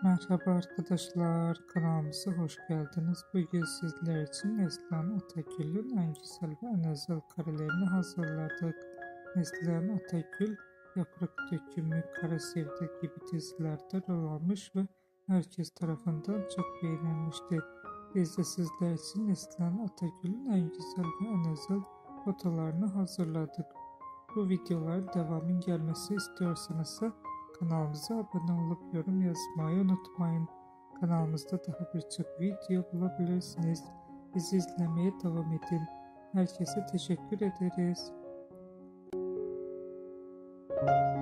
Merhaba arkadaşlar, kanalımıza hoş geldiniz. Bugün sizler için Neslihan Atagül'ün en güzel ve en özel karelerini hazırladık. Neslihan Atagül, Yaprak Dökümü, Kara Sevda gibi dizilerde rol almış ve herkes tarafından çok beğenilmişti. Biz de sizler için Neslihan Atagül'ün en güzel ve en özel fotolarını hazırladık. Bu videoların devamının gelmesi istiyorsanız kanalımıza abone olup yorum yazmayı unutmayın. Kanalımızda daha birçok video bulabilirsiniz. Bizi izlemeye devam edin. Herkese teşekkür ederiz.